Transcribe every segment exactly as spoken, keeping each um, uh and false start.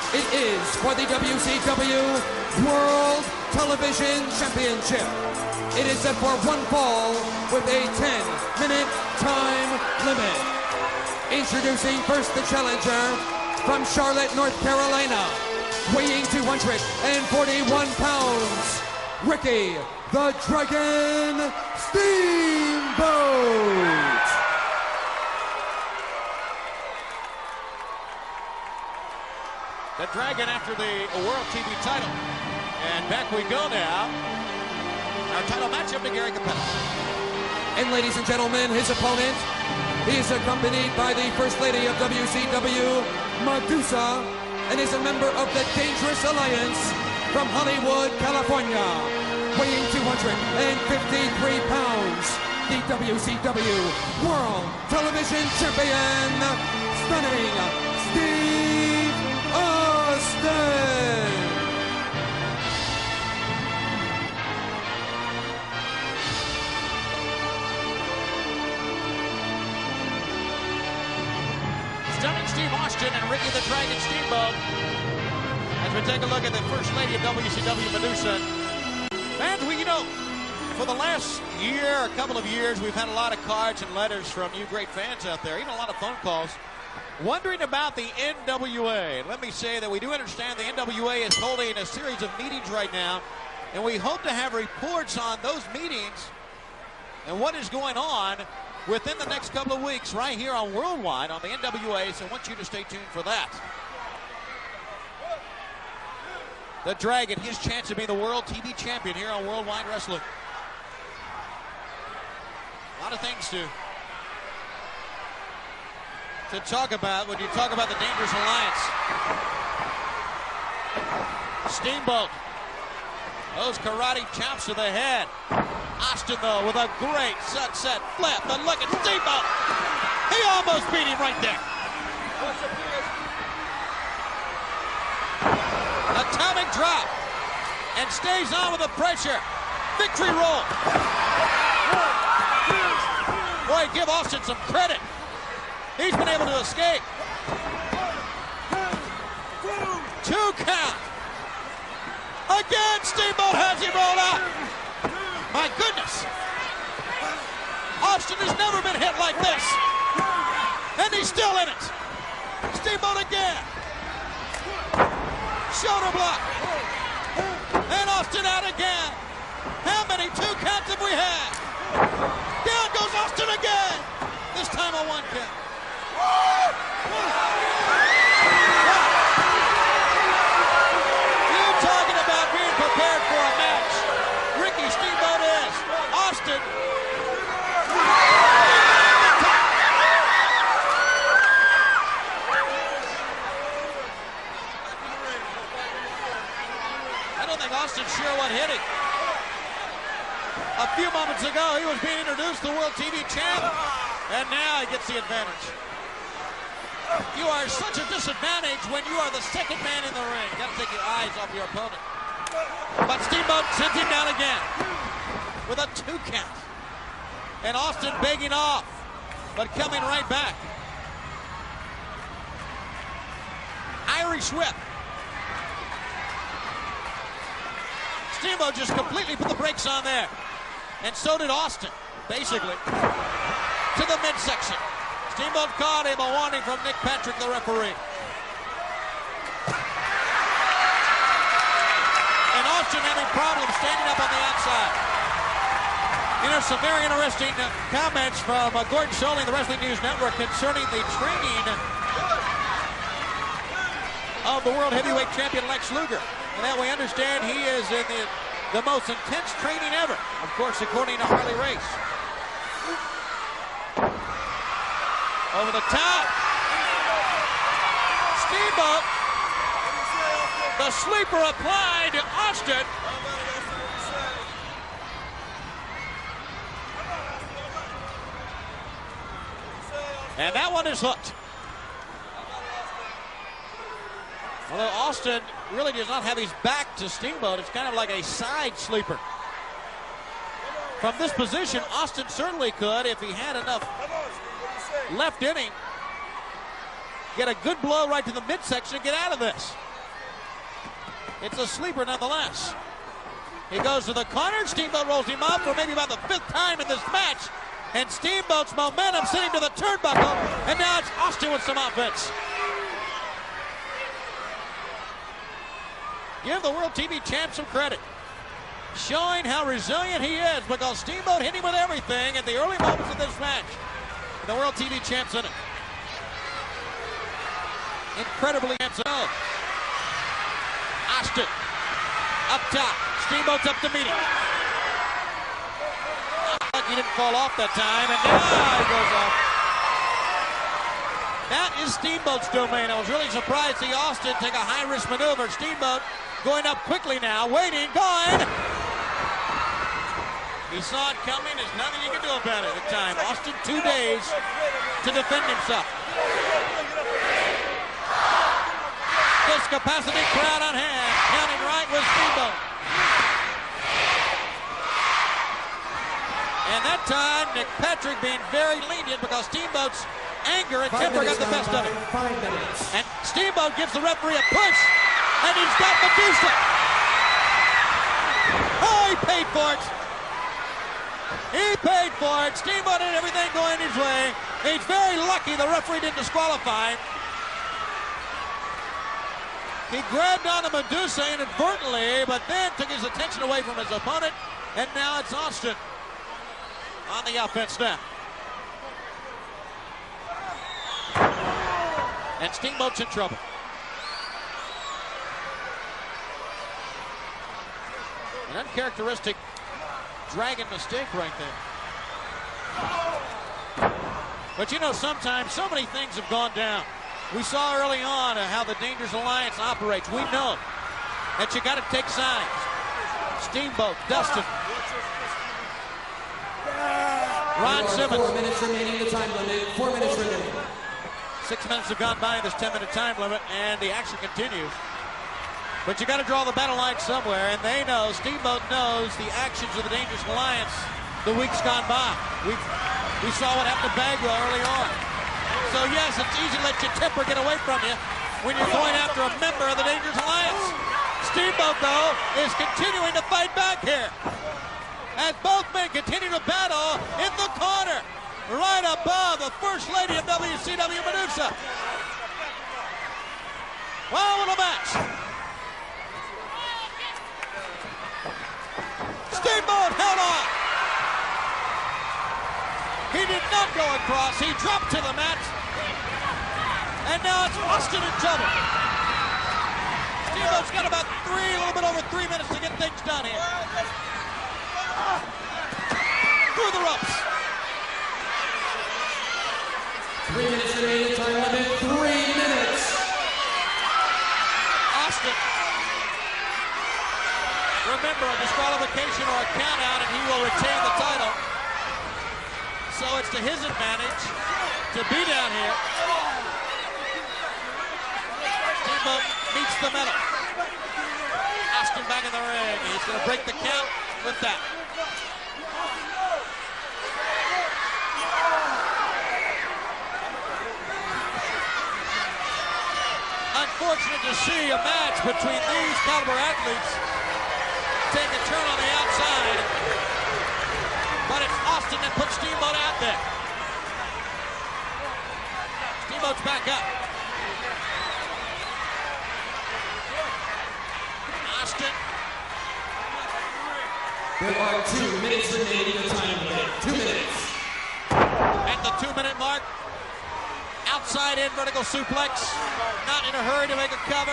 It is for the W C W World Television Championship. It is set for one fall with a ten minute time limit. Introducing first the challenger from Charlotte, North Carolina, weighing two hundred forty-one pounds, Ricky the Dragon Steamboat. The Dragon after the World T V title. And back we go now. Our title matchup to Gary Capella. And ladies and gentlemen, his opponent, he is accompanied by the First Lady of W C W, Medusa, and is a member of the Dangerous Alliance from Hollywood, California, weighing two hundred fifty-three pounds, the W C W World Television Champion, Stunning Steve Austin. Stunning Steve Austin and Ricky the Dragon Steamboat. As we take a look at the First Lady of W C W, Medusa. Fans, we, you know, for the last year, a couple of years, we've had a lot of cards and letters from you great fans out there, even a lot of phone calls, wondering about the N W A. Let me say that we do understand the N W A is holding a series of meetings right now, and we hope to have reports on those meetings and what is going on within the next couple of weeks right here on Worldwide on the N W A, so I want you to stay tuned for that. The Dragon, his chance to be the World T V Champion here on Worldwide Wrestling. A lot of things to, to talk about when you talk about the Dangerous Alliance. Steamboat. Those karate chops to the head. Austin, though, with a great sunset flip. But look at Steamboat. He almost beat him right there. Atomic drop. And stays on with the pressure. Victory roll. Boy, give Austin some credit. He's been able to escape. Two count. Again, Steamboat has him rolled out. My goodness. Austin has never been hit like this. And he's still in it. Steamboat again. Shoulder block. And Austin out again. How many two counts have we had? Down goes Austin again. This time a one count. You talking about being prepared for a match. Ricky Steamboat is. Austin. I don't think Austin's sure what hit him. A few moments ago, he was being introduced to the World T V Champ, and now he gets the advantage. You are such a disadvantage when you are the second man in the ring. You got to take your eyes off your opponent. But Steamboat sends him down again with a two count. And Austin begging off, but coming right back. Irish whip. Steamboat just completely put the brakes on there. And so did Austin, basically, to the midsection. Steamboat caught him, a warning from Nick Patrick, the referee. And Austin having problems standing up on the outside. You know, some very interesting uh, comments from uh, Gordon Solie, the Wrestling News Network, concerning the training of the World Heavyweight Champion Lex Luger. And that we understand he is in the, the most intense training ever, of course, according to Harley Race. Over the top. Steamboat. The sleeper applied to Austin. And that one is hooked. Although Austin really does not have his back to Steamboat, it's kind of like a side sleeper. From this position, Austin certainly could, if he had enough left in him, get a good blow right to the midsection and get out of this. It's a sleeper nonetheless. He goes to the corner. Steamboat rolls him up for maybe about the fifth time in this match. And Steamboat's momentum sent him to the turnbuckle. And now it's Austin with some offense. Give the World T V Champ some credit. Showing how resilient he is, because Steamboat hit him with everything at the early moments of this match. And the World T V Champ's in it. Incredibly handsome. Austin up top. Steamboat's up to meet him. He didn't fall off that time, and now he goes off. That is Steamboat's domain. I was really surprised to see Austin take a high-risk maneuver. Steamboat going up quickly now, waiting, going. He saw it coming. There's nothing you can do about it at the time. Austin, two days to defend himself. This capacity crowd on hand, counting right with Steamboat. And that time, Nick Patrick being very lenient, because Steamboat's anger and temper got the best of it. And Steamboat gives the referee a push, and he's got Medusa. Oh, he paid for it. He paid for it. Steamboat did everything going his way. He's very lucky the referee didn't disqualify him. He grabbed onto Medusa inadvertently, but then took his attention away from his opponent, and now it's Austin on the offense now. And Steamboat's in trouble. An uncharacteristic dragon mistake right there. But you know, sometimes so many things have gone down. We saw early on how the Dangerous Alliance operates. We know that you got to take sides. Steamboat, Dustin, Ron Simmons. Four minutes remaining in the time limit. Four minutes remaining. Six minutes have gone by in this ten-minute time limit, and the action continues. But you got to draw the battle line somewhere, and they know, Steamboat knows the actions of the Dangerous Alliance the weeks gone by. We we saw what happened to Bagwell early on. So yes, it's easy to let your temper get away from you when you're going after a member of the Dangerous Alliance. Steamboat, though, is continuing to fight back here, as both men continue to battle in the corner, right above the First Lady of W C W, Medusa. Well, what a match. Steamboat held on. He did not go across. He dropped to the mat. And now it's Austin in trouble. Steamboat's got about three, a little bit over three minutes to get things done here. Through the ropes. Three minutes remaining, time limit, three minutes. Austin. Remember, a disqualification or a count out, and he will retain the title. So it's to his advantage to be down here. Steamboat meets the metal. Austin back in the ring. He's going to break the count with that. Unfortunate to see a match between these caliber athletes take a turn on the outside. But it's Austin that puts Steamboat out there. Steamboat's back up. Austin. There are two minutes remaining in the time limit. Two minutes. At the two-minute mark, outside in vertical suplex. Not in a hurry to make a cover.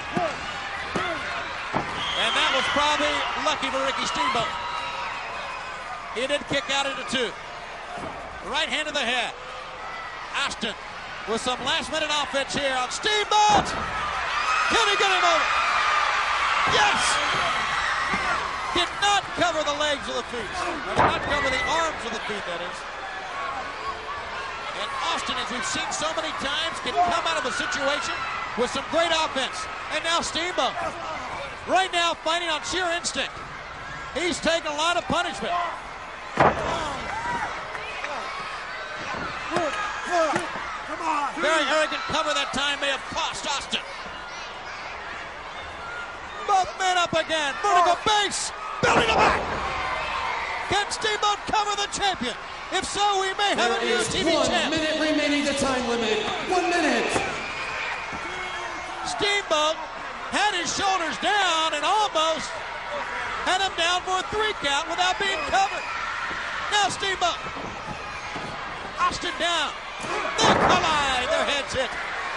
And that was probably lucky for Ricky Steamboat. He did kick out into two. Right hand to the head. Austin with some last-minute offense here on Steamboat. Can he get him over? Yes! Did not cover the legs of the feet. Or did not cover the arms of the feet, that is. And Austin, as we've seen so many times, can come out of a situation with some great offense. And now Steamboat, right now fighting on sheer instinct. He's taken a lot of punishment. Very arrogant cover that time may have cost Austin. up again. Vertical base. Building it back. Can Steamboat cover the champion? If so, we may have There a new is T V one champ. minute remaining to time limit. One minute. Steamboat had his shoulders down and almost had him down for a three count without being covered. Now Steamboat. Austin down. They collide. Their heads hit.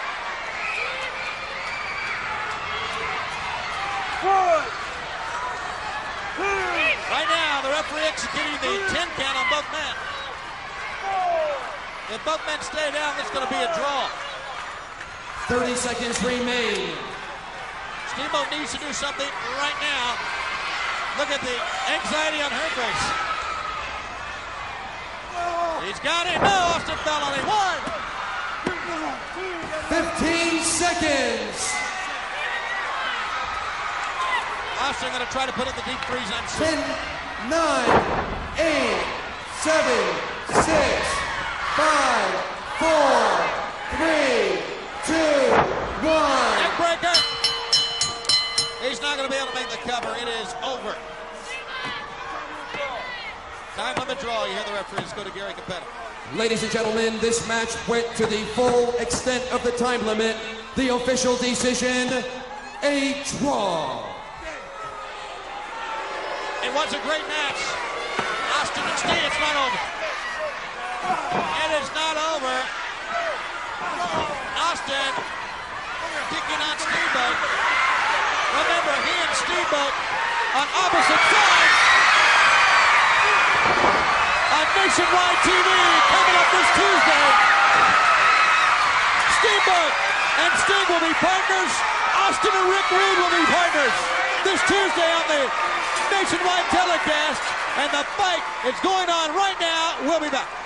Right now, the referee executing the ten count on both men. If both men stay down, it's going to be a draw. thirty seconds remain. Steamboat needs to do something right now. Look at the anxiety on her face. He's got it. No, Austin fell on him. One. fifteen seconds. Austin going to try to put in the deep freeze on ten, nine, eight, seven, six, five, four, three, two, one. Neckbreaker. He's not going to be able to make the cover. It is over. Time limit draw. You hear the referees go to Gary Capetta. Ladies and gentlemen, this match went to the full extent of the time limit. The official decision, a draw. It was a great match. Austin and Steve, it's not over. It is not over. Austin kicking on Steamboat. Remember, he and Steamboat on opposite sides. On Nationwide T V, coming up this Tuesday. Steamboat and Sting will be partners. Austin and Rick Rude will be partners this Tuesday on the Nationwide telecast, and the fight is going on right now. We'll be back.